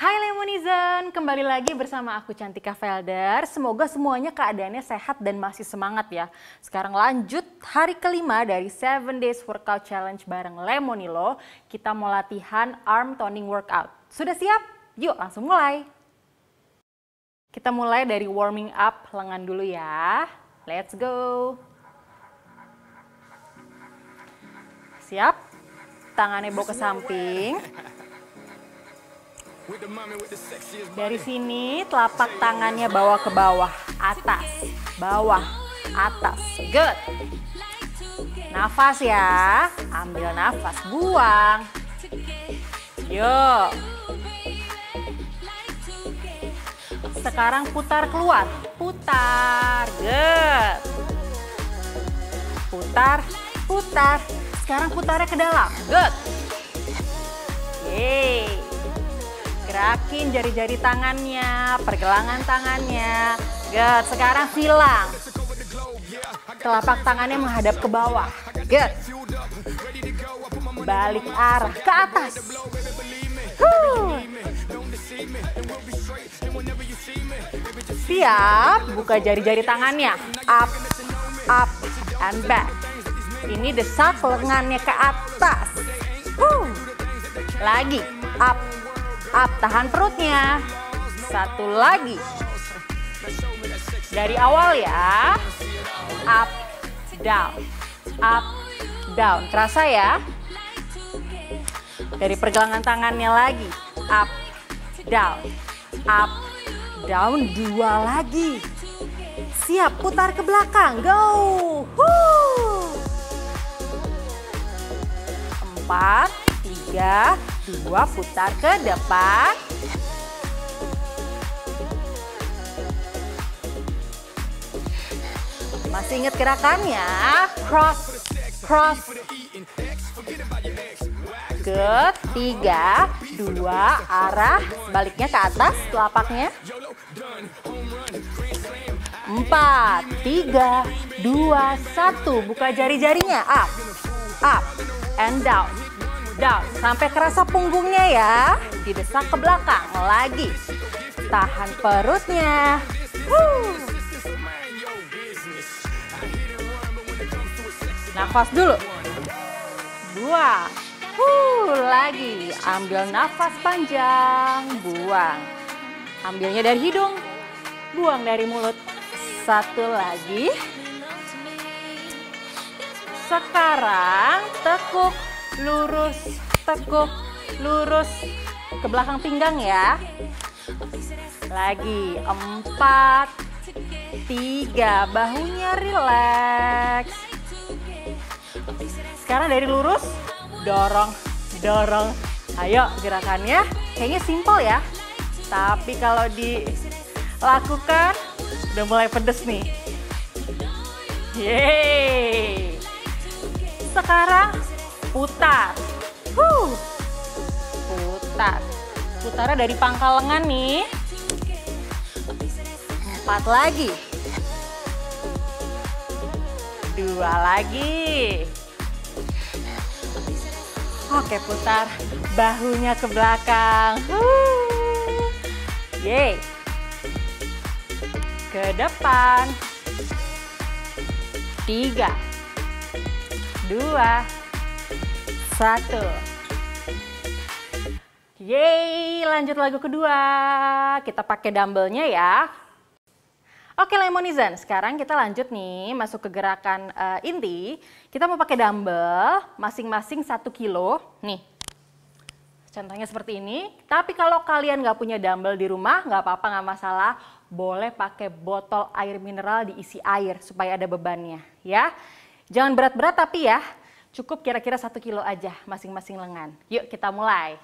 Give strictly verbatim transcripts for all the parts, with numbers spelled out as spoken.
Hai Lemonizen, kembali lagi bersama aku Cantika Felder. Semoga semuanya keadaannya sehat dan masih semangat ya. Sekarang lanjut hari kelima dari seven days workout challenge bareng Lemonilo. Kita mau latihan arm toning workout. Sudah siap? Yuk langsung mulai. Kita mulai dari warming up lengan dulu ya. Let's go. Siap? Tangannya bawa ke samping. Dari sini telapak tangannya bawa ke bawah, atas, bawah, atas. Good. Nafas ya, ambil nafas, buang. Yuk. Sekarang putar keluar, putar. Good. Putar, putar. Sekarang putarnya ke dalam. Good. Yeay. Gerakin jari-jari tangannya, pergelangan tangannya. Good. Sekarang silang. Telapak tangannya menghadap ke bawah. Good. Balik arah ke atas. Huh. Siap. Buka jari-jari tangannya. Up, up, and back. Ini desak lengannya ke atas. Huh. Lagi. Up. Up, tahan perutnya. Satu lagi. Dari awal ya. Up, down. Up, down. Kerasa ya? Dari pergelangan tangannya lagi. Up, down. Up, down. Dua lagi. Siap, putar ke belakang. Go. Woo. Empat, tiga, dua, putar ke depan. Masih ingat gerakannya? Cross, cross. Good. Tiga, dua, arah sebaliknya ke atas telapaknya. Empat, tiga, dua, satu. Buka jari-jarinya. Up, up, and down. Down, sampai kerasa punggungnya ya. Didesak ke belakang. Lagi. Tahan perutnya. Woo. Nafas dulu. Dua. Woo. Lagi. Ambil nafas panjang. Buang. Ambilnya dari hidung. Buang dari mulut. Satu lagi. Sekarang tekuk. Lurus, tekuk, lurus ke belakang pinggang ya. Lagi, empat, tiga, bahunya rileks. Sekarang dari lurus, dorong, dorong. Ayo gerakannya, kayaknya simpel ya. Tapi kalau dilakukan, udah mulai pedes nih. Yeay. Sekarang, putar, huh. Putar, putarnya dari pangkal lengan nih. Empat lagi, dua lagi. Oke, putar bahunya ke belakang, huh. Yeay, ke depan. Tiga, dua, satu. Yeay, lanjut lagu kedua. Kita pakai dumbbellnya ya. Oke Lemonizen, sekarang kita lanjut nih masuk ke gerakan uh, inti. Kita mau pakai dumbbell masing-masing satu kilo. Nih, contohnya seperti ini. Tapi kalau kalian nggak punya dumbbell di rumah, nggak apa-apa, nggak masalah. Boleh pakai botol air mineral diisi air supaya ada bebannya ya. Jangan berat-berat tapi ya. Cukup kira-kira satu kilo aja masing-masing lengan. Yuk kita mulai.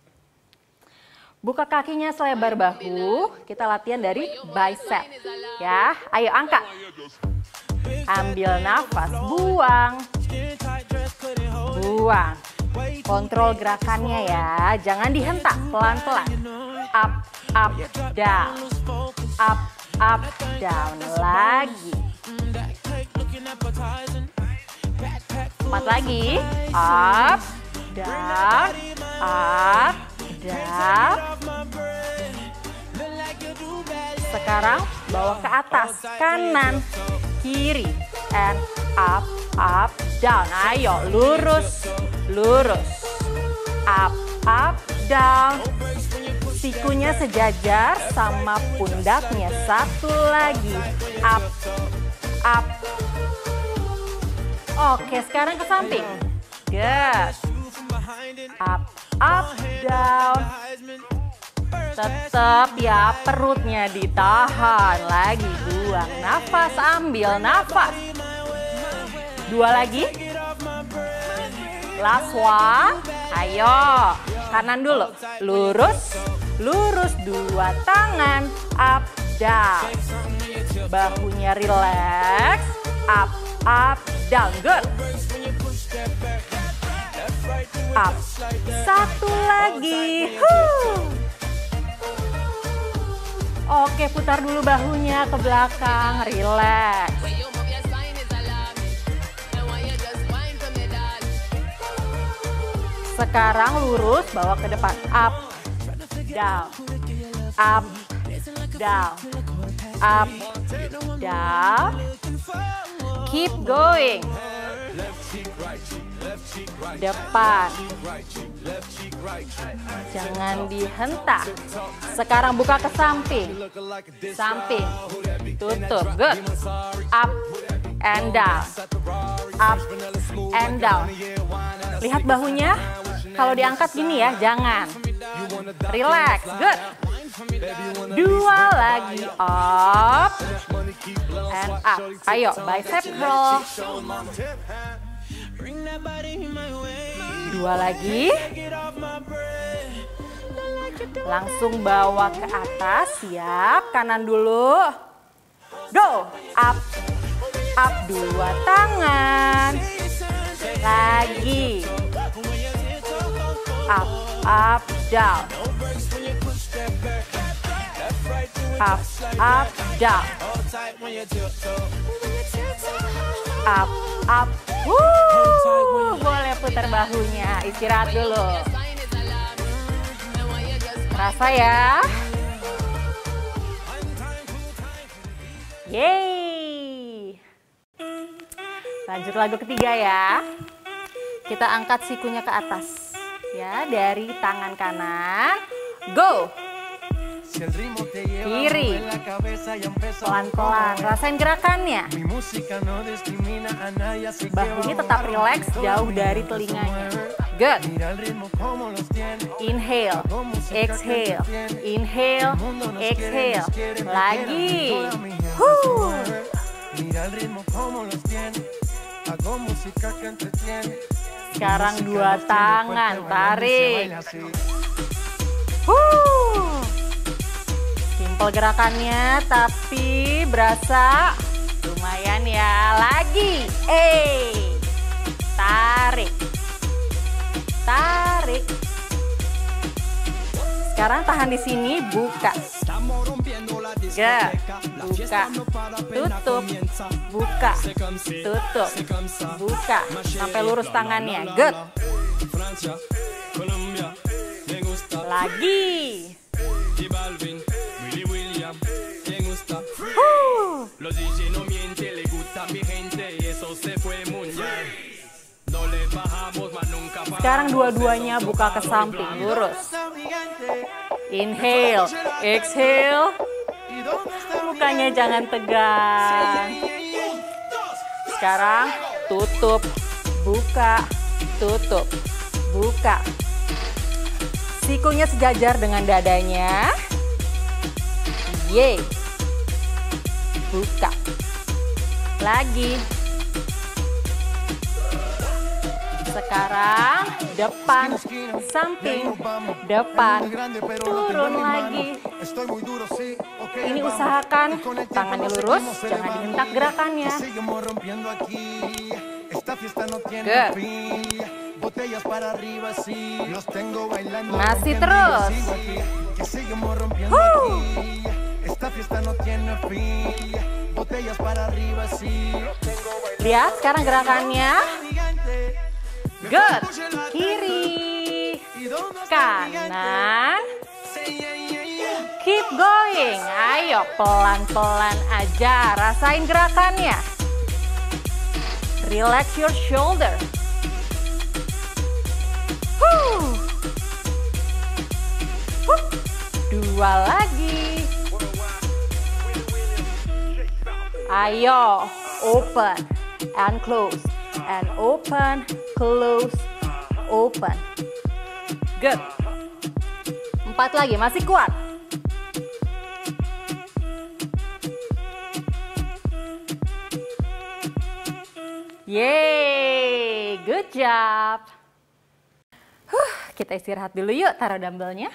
Buka kakinya selebar bahu. Kita latihan dari bicep. Ya, ayo angkat. Ambil nafas, buang. Buang. Kontrol gerakannya ya. Jangan dihentak, pelan-pelan. Up, up, down. Up, up, down. Lagi. Empat lagi. Up, down, up, down. Sekarang bawa ke atas, kanan, kiri, and up, up, down. Ayo, lurus, lurus, up, up, down. Sikunya sejajar sama pundaknya. Satu lagi, up, up. Oke, sekarang ke samping. Good. Up, up, down. Tetap ya, perutnya ditahan. Lagi, buang nafas, ambil nafas. Dua lagi. Last one. Ayo, kanan dulu. Lurus, lurus, dua tangan. Up, down. Bahunya relax. Up, up, down. Good. Up. Satu lagi. Huh. Oke, putar dulu bahunya ke belakang, relax. Sekarang lurus, bawa ke depan. Up, down, up, down, up, down. Keep going. Depan. Jangan dihentak. Sekarang buka ke samping. Samping. Tutup. Good. Up and down. Up and down. Lihat bahunya. Kalau diangkat gini ya, jangan. Relax. Good. Dua lagi. Up and up. Ayo, bicep curl. Dua lagi. Langsung bawa ke atas. Siap. Kanan dulu. Go. Up. Up. Dua tangan. Lagi. Up. Up. Down. Up. Up. Down. Up. Up. Wuh, boleh putar bahunya, istirahat dulu. Rasa ya. Yeay. Lanjut lagu ketiga ya. Kita angkat sikunya ke atas. Ya, dari tangan kanan. Go. Kiri. Pelan-pelan, rasain gerakannya. Bahunya tetap rileks jauh dari telinganya. Good. Inhale, exhale, inhale, exhale. Lagi. Huh. Sekarang dua tangan, tarik. Huh. Simple gerakannya, tapi berasa lumayan ya. Lagi, eh, tarik, tarik. Sekarang tahan di sini, buka, gak, buka, tutup, buka, tutup, buka, sampai lurus tangannya. Good. Lagi. Uh. Sekarang dua-duanya buka ke samping, lurus. Inhale, exhale. Mukanya jangan tegang. Sekarang tutup, buka, tutup, buka. Sikunya sejajar dengan dadanya. Yeay. Buka. Lagi. Sekarang depan, samping, depan, turun lagi. Ini usahakan tangannya lurus, jangan dihentak gerakannya. Good. Masih terus. Huh. Lihat sekarang gerakannya. Good. Kiri, kanan. Keep going. Ayo pelan-pelan aja, rasain gerakannya. Relax your shoulder. Huh. Huh. Dua lagi. Ayo, open and close, and open, close, open. Good. Empat lagi, masih kuat. Yeay, good job. Huh, kita istirahat dulu yuk, taruh dumbbellnya.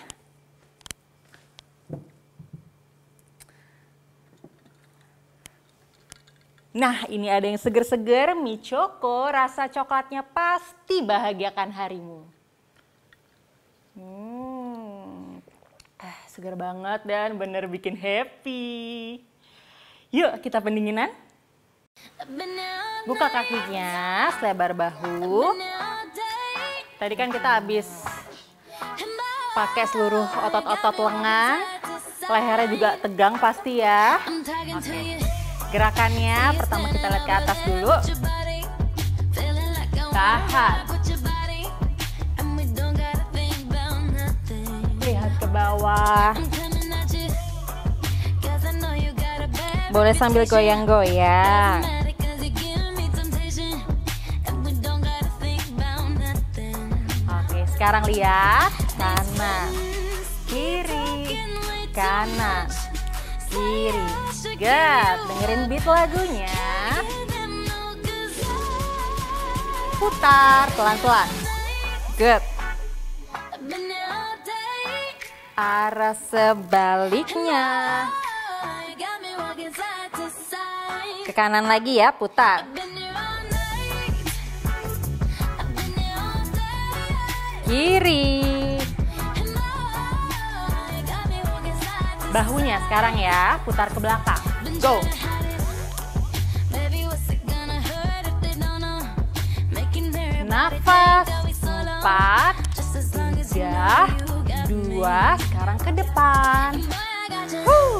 Nah, ini ada yang seger-seger, mie choco, rasa coklatnya pasti bahagiakan harimu. Hmm, eh, segar banget dan bener bikin happy. Yuk, kita pendinginan. Buka kakinya, selebar bahu. Tadi kan kita habis pakai seluruh otot-otot lengan. Lehernya juga tegang pasti ya. Oke. Gerakannya pertama kita lihat ke atas dulu. Tahan. Lihat ke bawah. Boleh sambil goyang-goyang. Oke, sekarang lihat kanan, kiri, kanan, kiri. Good, dengerin beat lagunya. Putar pelan-pelan. Good. Arah sebaliknya. Ke kanan lagi ya, putar. Kiri. Bahunya sekarang ya, putar ke belakang. Go. Nafas. Empat, tiga, dua. Sekarang ke depan. Huh.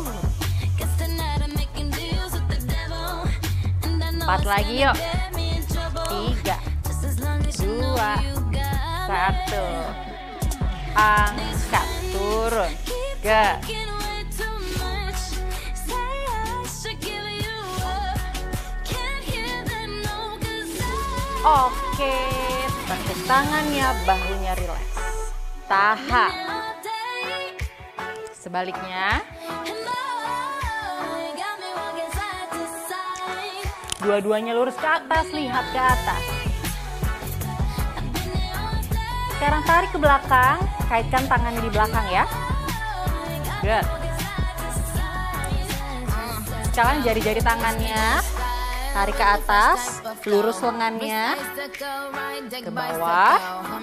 Empat lagi yuk. Tiga, dua, satu. Angkat, turun. Good. Oke, tepuk tangannya, bahunya rileks. Tahan. Sebaliknya. Dua-duanya lurus ke atas, lihat ke atas. Sekarang tarik ke belakang, kaitkan tangannya di belakang ya. Good. Sekarang jari-jari tangannya tarik ke atas, lurus lengannya ke bawah.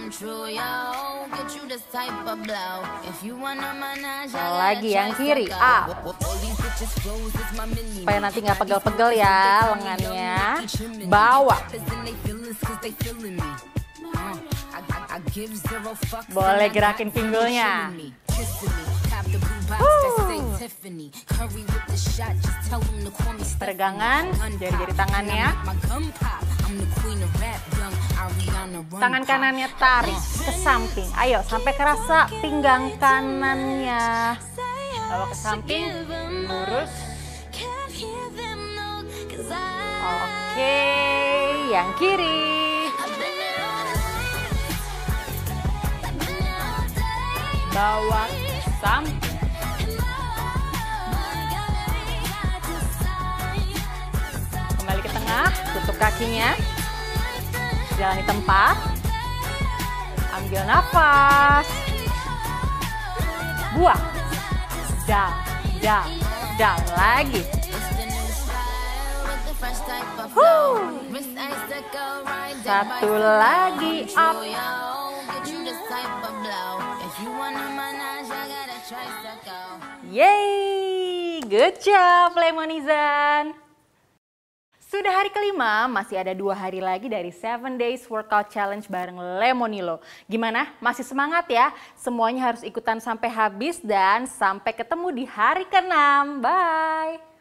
Lagi yang kiri, up. Supaya nanti nggak pegel-pegel ya lengannya. Bawah. Boleh gerakin pinggulnya. Uh. Peregangan jari-jari tangannya. Tangan kanannya tarik ke samping. Ayo sampai kerasa pinggang kanannya. Bawa ke samping, lurus. Oke, yang kiri. Bawa ke samping. Kembali ke tengah, tutup kakinya. Jalani tempat. Ambil nafas. Buang. Down, down, down. Lagi. Huh. Satu lagi, up. Yeay, good job Lemonizan. Sudah hari kelima, masih ada dua hari lagi dari seven days workout challenge bareng Lemonilo. Gimana? Masih semangat ya? Semuanya harus ikutan sampai habis dan sampai ketemu di hari keenam. Bye!